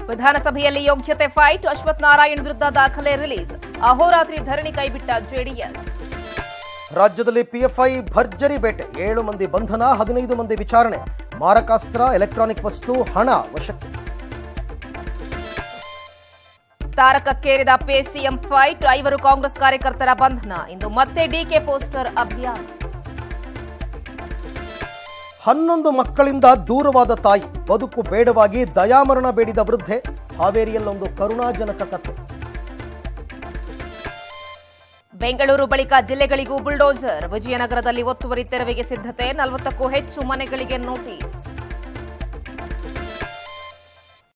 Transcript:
ವಿಧಾನಸಭೆಯಲ್ಲಿ ಯೋಗ್ಯತೆ ಫೈಟ್, ಅಶ್ವಥ್ ನಾರಾಯಣ್ ವಿರುದ್ಧ ದಾಖಲೆ ರಿಲೀಸ್. ಅಹೋರಾತ್ರಿ ಧರಣಿ ಕೈಬಿಟ್ಟ ಜೆಡಿಎಸ್. ರಾಜ್ಯದಲ್ಲಿ ಪಿಎಫ್ಐ ಭರ್ಜರಿ ಬೇಟೆ, 7 ಮಂದಿ ಬಂಧನ, 15 ಮಂದಿ ವಿಚಾರಣೆ. ಮಾರಕಾಸ್ತ್ರ, ಎಲೆಕ್ಟ್ರಾನಿಕ್ ವಸ್ತು, ಹಣ ವಶಕ್ಕೆ. ತಾರಕಕ್ಕೇರಿದ ಸಿಎಂ ಫೈಟ್, 5 ಕಾಂಗ್ರೆಸ್ ಕಾರ್ಯಕರ್ತರ ಬಂಧನ. ಇಂದು ಮತ್ತೆ ಡಿಕೆ ಪೋಸ್ಟರ್ ಅಭಿಯಾನ. 11 ಮಕ್ಕಳಿಂದ ದೂರವಾದ ತಾಯಿ, ಬದುಕು ಬೇಡವಾಗಿ ದಯಾಮರಣ ಬೇಡಿದ ವೃದ್ಧೆ. ಹಾವೇರಿಯಲ್ಲೊಂದು ಕರುಣಾಜನಕ ಕಥೆ. ಬೆಂಗಳೂರು ಬಳಿಕ ಜಿಲ್ಲೆಗಳಿಗೂ ಬುಲ್ಡೋಸರ್, ವಿಜಯನಗರದಲ್ಲಿ ಒತ್ತುವರಿ ತೆರವಿಗೆ ಸಿದ್ಧತೆ, 40ಕ್ಕೂ ಹೆಚ್ಚು ಮನೆಗಳಿಗೆ ನೋಟಿಸ್.